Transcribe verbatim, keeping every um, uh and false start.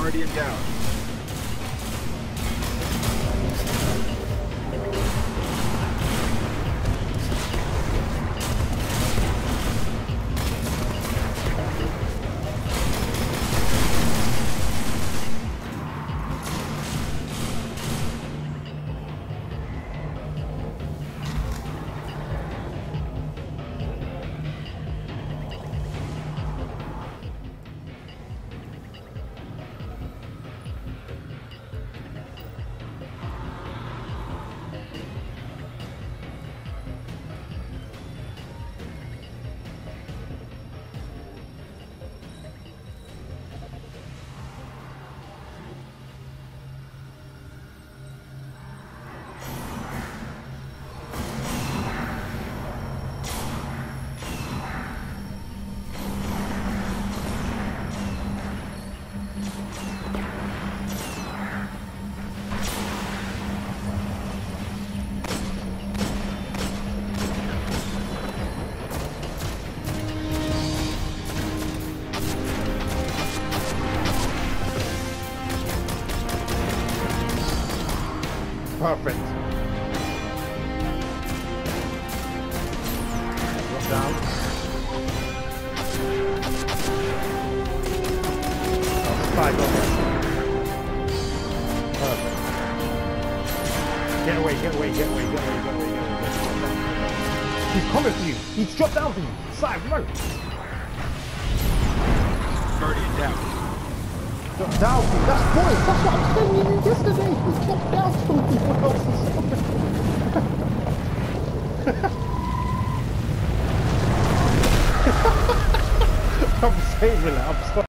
Guardian down. Perfect. Drop down. Oh, spike on this. Perfect. Get away, get away, get away, get away, get away, get away, get away. He's coming for you. He's dropped down for you. Side, run. Guardian down. Drop down for you. That's boys. That's what I'm telling you yesterday. He dropped down for me. What else is I'm saving it. I'm sorry.